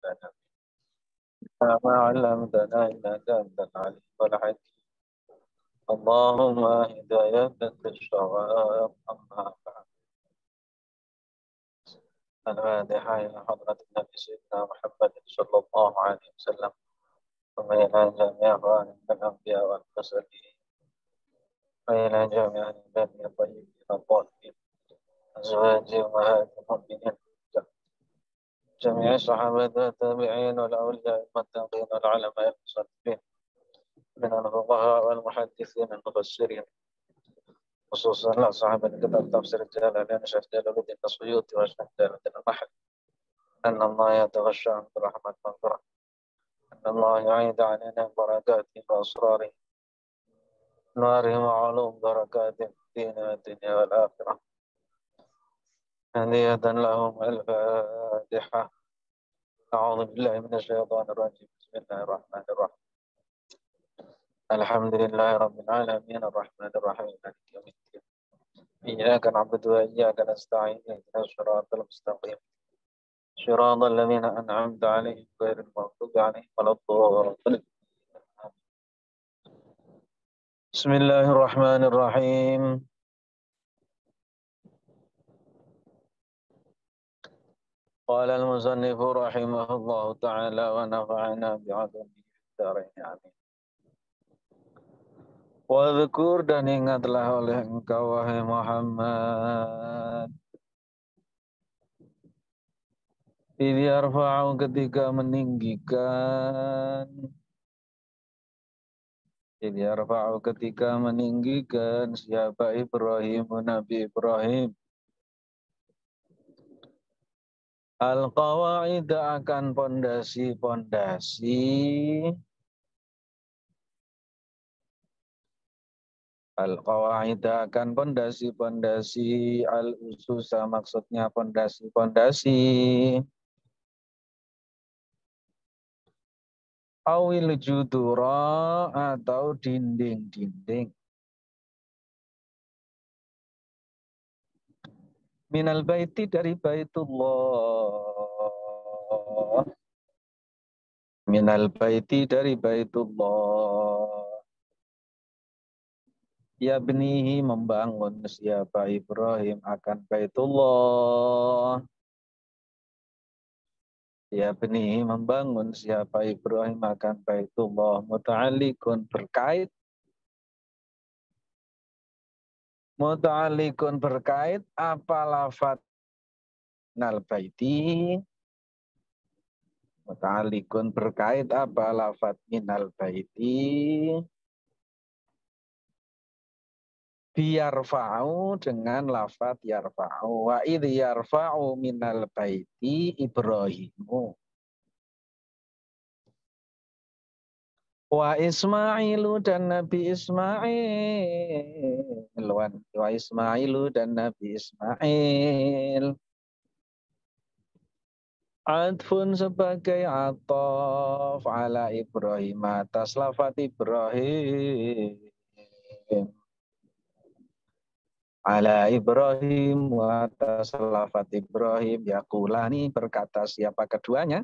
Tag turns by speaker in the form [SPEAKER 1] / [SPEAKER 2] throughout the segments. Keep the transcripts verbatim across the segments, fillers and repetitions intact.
[SPEAKER 1] لنا ما علمتنا إنك أنت العليم الحكيم. اللهم هداية للشواب. أما بعد، الفاتحة إلى حضرة النبي سيدنا محمد صلى الله عليه وسلم، ثم إلى جميع الأنبياء والمرسلين، وإلى جميع البني الطيبين الطاهرين، أزواج أمهات المؤمنين، جميع الصحابة والتابعين والأولياء المتقين والعلماء المصلين من الفقهاء والمحدثين المفسرين، خصوصا أصحاب الكتاب تفسير الجلالين شيخ جلال الدين السيوطي وشيخ جلال الدين المحلي، أن الله يتغشى عن برحمة مغفرة، أن الله يعيد علينا بركاته وأسراره، نوارهم وعلوم بركات الدين والدنيا والآخرة. هدية لهم الفاتحة. أعوذ بالله من الشيطان الرجيم. بسم الله الرحمن الرحيم. الحمد لله رب العالمين الرحمن الرحيم مالك يوم الدين. إياك نعبد وإياك نستعين اهدنا الصراط المستقيم صراط الذين أنعمت عليهم غير المغضوب عليهم ولا الضالين. بسم الله الرحمن الرحيم. قال المصنف رحمه الله تعالى ونفعنا بعلومه في الدارين آمين. Wadhkur dan ingatlah oleh engkau wahai Muhammad, idh yarfa'u ketika meninggikan idh yarfa'u ketika meninggikan siapa Ibrahim, Nabi Ibrahim, al-qawaida akan pondasi-pondasi Al-qawaida akan pondasi-pondasi, al-ususa maksudnya pondasi-pondasi, awil judura atau dinding-dinding, minal baiti dari Baitullah, minal baiti dari Baitullah. Yabnihi membangun siapa Ibrahim akan Baitullah. Yabnihi membangun siapa Ibrahim akan Baitullah. Muta'alliqun berkait. Muta'alliqun berkait apa lafad minal baiti. Muta'alliqun berkait apa lafad minal baiti. Biyarfa'u dengan lafad yarfa'u. Wa idh yarfa'u minal baiti Ibrahimu. Wa Ismailu dan Nabi Ismail. Wa Ismailu dan Nabi Ismail. Adfun sebagai atof ala Ibrahim atas lafad Ibrahim. Ala Ibrahim wa atas lafad Ibrahim. Yaqulani berkata siapa keduanya?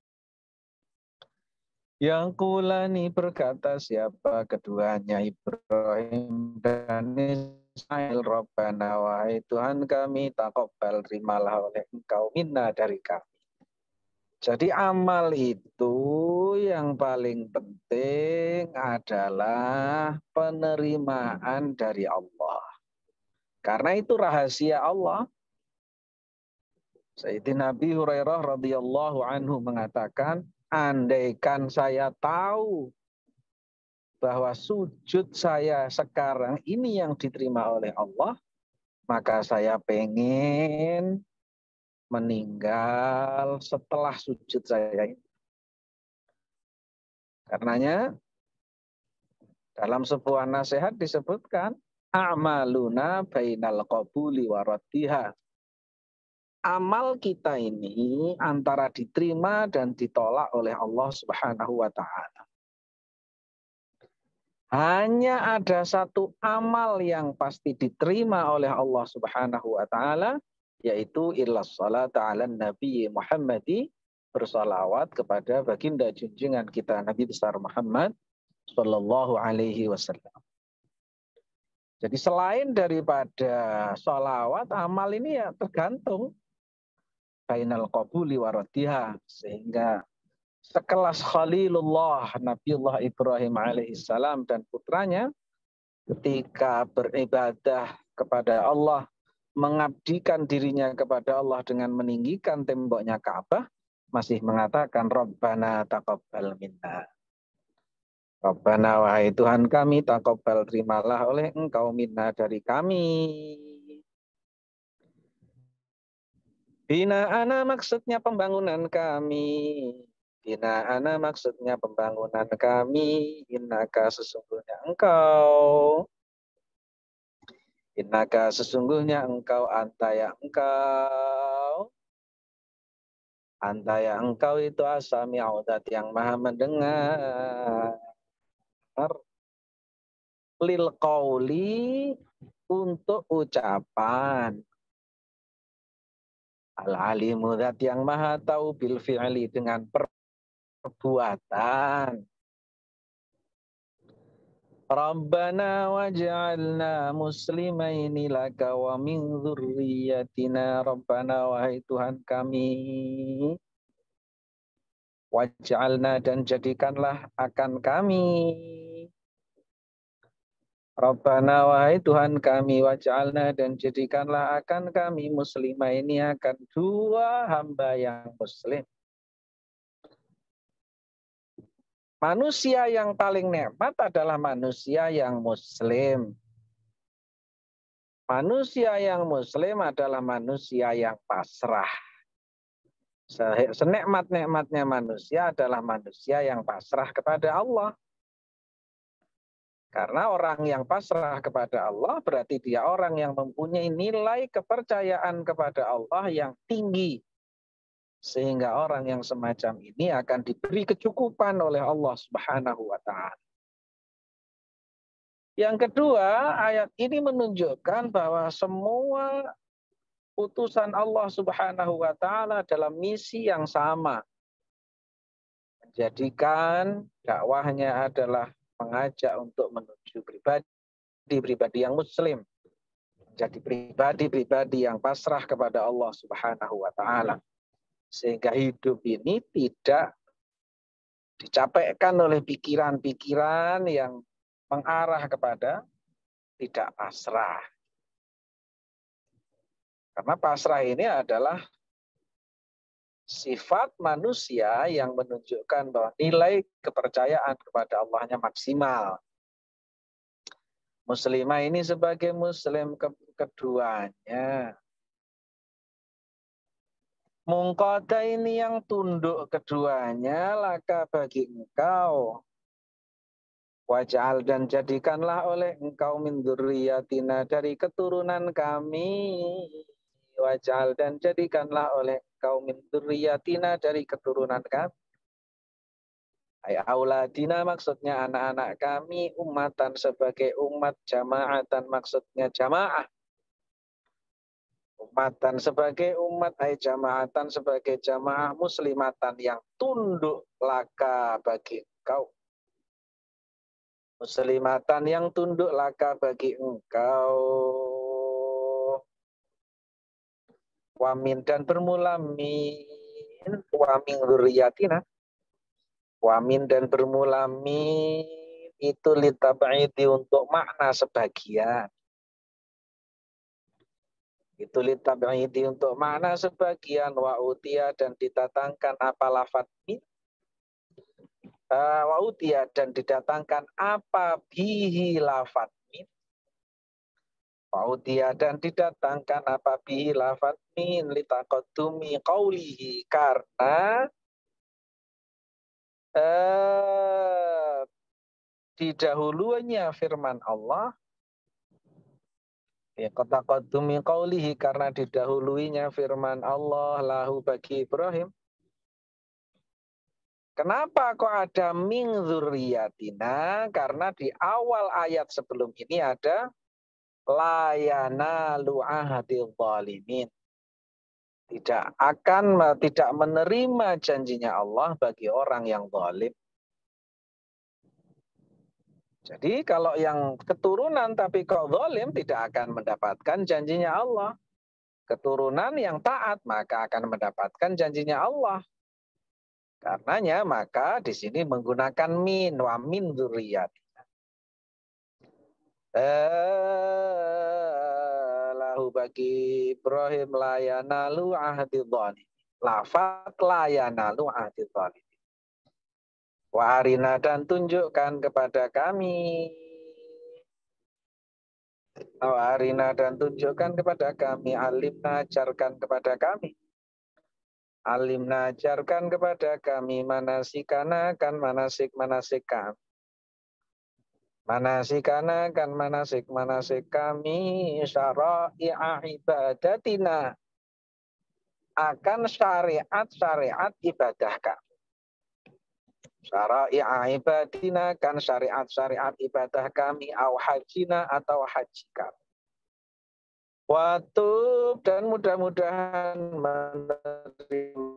[SPEAKER 1] Yaqulani berkata siapa keduanya Ibrahim dan Ismail. Rabbana wahai Tuhan kami, taqabbal terimalah oleh engkau minna dari kami. Jadi amal itu yang paling penting adalah penerimaan dari Allah. Karena itu rahasia Allah. Sayyidina Abi Hurairah radhiyallahu anhu mengatakan, andaikan saya tahu bahwa sujud saya sekarang ini yang diterima oleh Allah, maka saya pengen meninggal setelah sujud saya ini. Karenanya dalam sebuah nasihat disebutkan, a'maluna bainal qabuli wa raddiha. Amal kita ini antara diterima dan ditolak oleh Allah Subhanahu wa taala. Hanya ada satu amal yang pasti diterima oleh Allah Subhanahu wa taala, yaitu illas salata 'alan nabi Muhammad bersalawat kepada baginda junjungan kita Nabi besar Muhammad Sallallahu Alaihi Wasallam. Jadi selain daripada salawat, amal ini ya tergantung bainal qabuli waraddiha, sehingga sekelas Khalilullah Nabiullah Ibrahim alaihissalam dan putranya ketika beribadah kepada Allah, mengabdikan dirinya kepada Allah dengan meninggikan temboknya Ka'bah, masih mengatakan Rabbana taqabbal minna. Rabbana wahai Tuhan kami, taqabbal terimalah oleh Engkau minna dari kami. Bina'ana maksudnya pembangunan kami. Bina'ana maksudnya pembangunan kami. Innaka sesungguhnya Engkau. Innaka sesungguhnya Engkau, antaya Engkau. Antaya Engkau itu as-sami'u, zat yang maha mendengar. Lil qauli, untuk ucapan. Al-alimu, zat yang maha tahu, bil fi'li, dengan perbuatan. Rabbana waj'alna muslimaini laka wa min dzurriyyatina. Rabbana wahai Tuhan kami, waj'alna dan jadikanlah akan kami. Rabbana wahai Tuhan kami, waj'alna dan jadikanlah akan kami, muslimaini akan dua hamba yang muslim. Manusia yang paling nikmat adalah manusia yang muslim. Manusia yang muslim adalah manusia yang pasrah. Senikmat-nikmatnya manusia adalah manusia yang pasrah kepada Allah. Karena orang yang pasrah kepada Allah berarti dia orang yang mempunyai nilai kepercayaan kepada Allah yang tinggi. Sehingga orang yang semacam ini akan diberi kecukupan oleh Allah Subhanahu wa Ta'ala. Yang kedua, ayat ini menunjukkan bahwa semua utusan Allah Subhanahu wa Ta'ala dalam misi yang sama. Menjadikan dakwahnya adalah mengajak untuk menuju pribadi-pribadi yang muslim. Menjadi pribadi-pribadi yang pasrah kepada Allah Subhanahu wa Ta'ala. Sehingga hidup ini tidak dicapekkan oleh pikiran-pikiran yang mengarah kepada tidak pasrah. Karena pasrah ini adalah sifat manusia yang menunjukkan bahwa nilai kepercayaan kepada Allahnya maksimal. Muslimah ini sebagai muslim ke keduanya. Mungkoda ini yang tunduk keduanya, laka bagi engkau. Waj'al dan jadikanlah oleh engkau min dzurriyyatina dari keturunan kami. Waj'al dan jadikanlah oleh engkau min dzurriyyatina dari keturunan kami. Ay auladina maksudnya anak-anak kami, ummatan sebagai umat, jamaatan maksudnya jamaah. Umatan sebagai umat, ay jamaatan sebagai jamaah, muslimatan yang tunduk laka bagi engkau. Muslimatan yang tunduk laka bagi engkau. Wamin dan bermula min, wamin dzurriyyatina. Wamin dan bermula min itu litab'idi untuk makna sebagian. Itu litab'idi untuk makna sebagian, wa utia dan didatangkan apa lafad min. Uh, wa utia dan didatangkan apa bihi lafad min. Wa utia dan didatangkan apa bihi lafad min litaqaddumi qawlihi, karena uh, didahulunya firman Allah. Ya, qataqaddumi qawlihi, karena didahuluinya firman Allah lahu bagi Ibrahim. Kenapa kok ada min dzurriyyatina? Karena di awal ayat sebelum ini ada la yanalu ahadil zalimin. Tidak akan tidak menerima janjinya Allah bagi orang yang zalim. Jadi kalau yang keturunan tapi kok zalim tidak akan mendapatkan janjinya Allah. Keturunan yang taat maka akan mendapatkan janjinya Allah. Karenanya maka di sini menggunakan min wa min dzurriyyatina. Lahu bagi Ibrahim la yanalu ahdi dhalim. Lafaz la yanalu ahdi dhalim. Wa arina dan tunjukkan kepada kami. Wa arina dan tunjukkan kepada kami. Alimna ajarkan kepada kami. Alimna ajarkan kepada kami manasikana kan manasik-manasik kami. Manasikana kan manasik-manasik kami syara'i'a ibadatina akan syariat-syariat ibadah kami. Syara'i'a ibadatina kan syariat-syariat ibadah kami au hajina atau haji kami. Watub dan mudah-mudahan menerima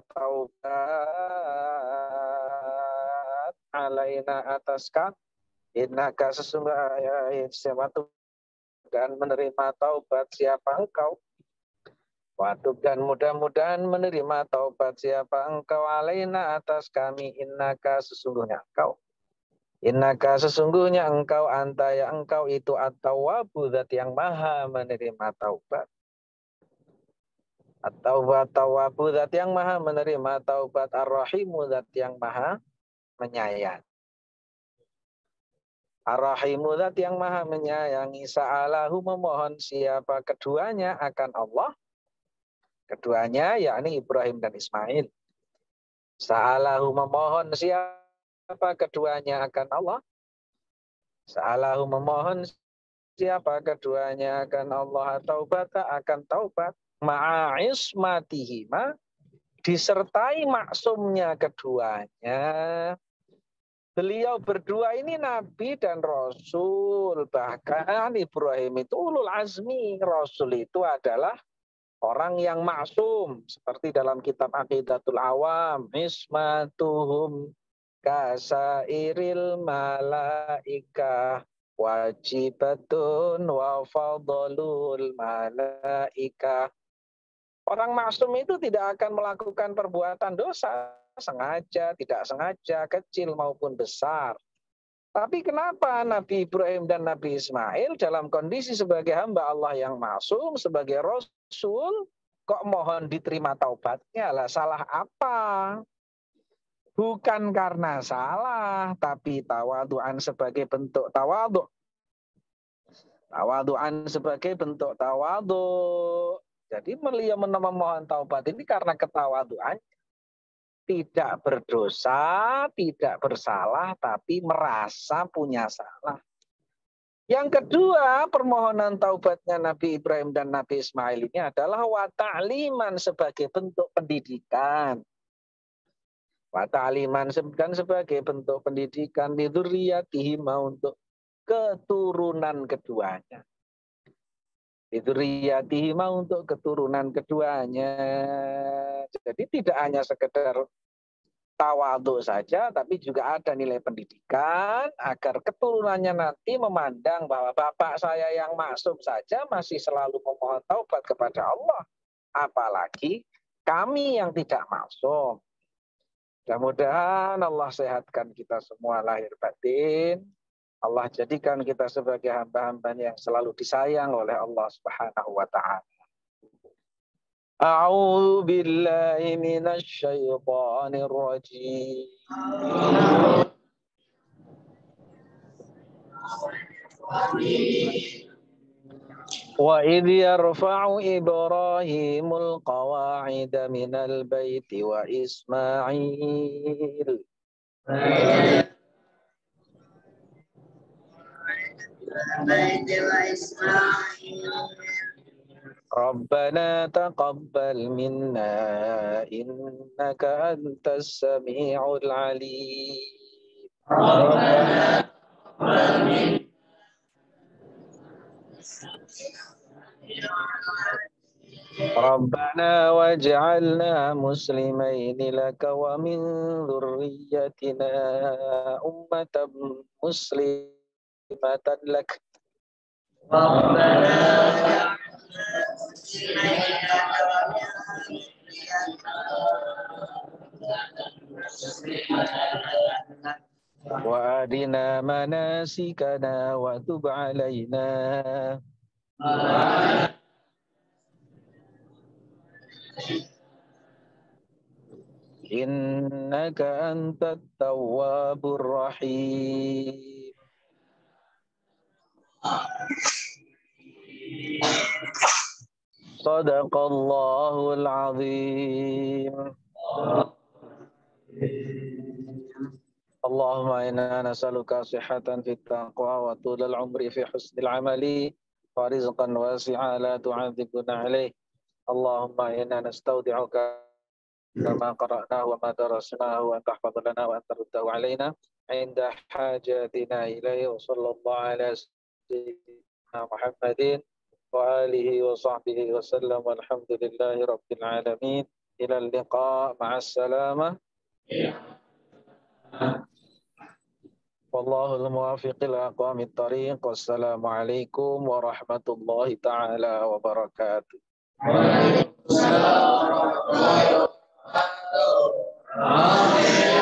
[SPEAKER 1] taubat alaina atas kami. Innaka sesungguhnya sesuatu dan menerima taubat siapa engkau. Watub dan mudah-mudahan menerima taubat siapa engkau alaina atas kami. Innaka sesungguhnya engkau. Innaka sesungguhnya engkau anta ya engkau itu at-tawwabu zat yang maha menerima taubat. At-tawwab tawwabu zat yang maha menerima taubat. Ar-rahimu zat yang maha menyayang. Ar-rahimu zat yang maha menyayangi. Sa'alahu memohon siapa keduanya akan Allah. Keduanya yakni Ibrahim dan Ismail. Sa'alahu memohon siapa keduanya akan Allah. Sa'alahu memohon siapa keduanya akan Allah. Taubat akan taubat. Ma'ismatihima disertai maksumnya keduanya. Beliau berdua ini Nabi dan Rasul. Bahkan Ibrahim itu ulul azmi. Rasul itu adalah orang yang maksum. Seperti dalam kitab Aqidatul Awam. Ismatuhum kasairil malaikah wajibatun wa fadlul malaikah. Orang maksum itu tidak akan melakukan perbuatan dosa. Sengaja, tidak sengaja, kecil maupun besar. Tapi kenapa Nabi Ibrahim dan Nabi Ismail dalam kondisi sebagai hamba Allah yang maksum, sebagai Rasul, kok mohon diterima taubatnya? Lah salah apa? Bukan karena salah, tapi tawadu'an sebagai bentuk tawadu'. Tawadu'an sebagai bentuk tawadu'. Jadi beliau memohon taubat ini karena ketawadu'an. Tidak berdosa, tidak bersalah, tapi merasa punya salah. Yang kedua, permohonan taubatnya Nabi Ibrahim dan Nabi Ismail ini adalah wa ta'liman sebagai bentuk pendidikan. Wa ta'liman dan sebagai bentuk pendidikan di dzurriyyatihima untuk keturunan keduanya. Di dzurriyyatihima untuk keturunan keduanya. Jadi tidak hanya sekedar tawadhu saja, tapi juga ada nilai pendidikan agar keturunannya nanti memandang bahwa bapak saya yang maksum saja masih selalu memohon taubat kepada Allah. Apalagi kami yang tidak maksum. Mudah-mudahan Allah sehatkan kita semua lahir batin. Allah jadikan kita sebagai hamba-hamba yang selalu disayang oleh Allah Subhanahu wa ta'ala. A'udzu billahi minasy syaithanir rajim. Wa idh yarfa'u Ibrahimul qawa'ida minal baiti wa Ismail. Rabbana taqabbal minna innaka antas sami'ul alim. Rabbana taqabbal minna ربنا واجعلنا مسلمين لك ومن ذريتنا أمة مسلمة لك
[SPEAKER 2] ربنا واجعلنا مسلمين لك ومن ذريتنا
[SPEAKER 1] وأرنا مناسكنا وتب علينا إنك أنت التواب الرحيم. صدق الله العظيم. اللهم إنا نسألك صحة في التقوى وطول العمر في حسن العمل ورزقا واسعا لا تعذبنا عليه. اللهم إنا نستودعك ما قرأناه وما درسناه وأن تحفظ لنا وأن ترده علينا عند حاجاتنا إليه. وصلى الله على سيدنا محمد وآله وصحبه وسلم والحمد لله رب العالمين. إلى اللقاء، مع السلامة. والله الموافق لأقوام الطريق. والسلام عليكم ورحمة الله تعالى وبركاته.
[SPEAKER 2] وعليكم السلام ورحمة الله وبركاته.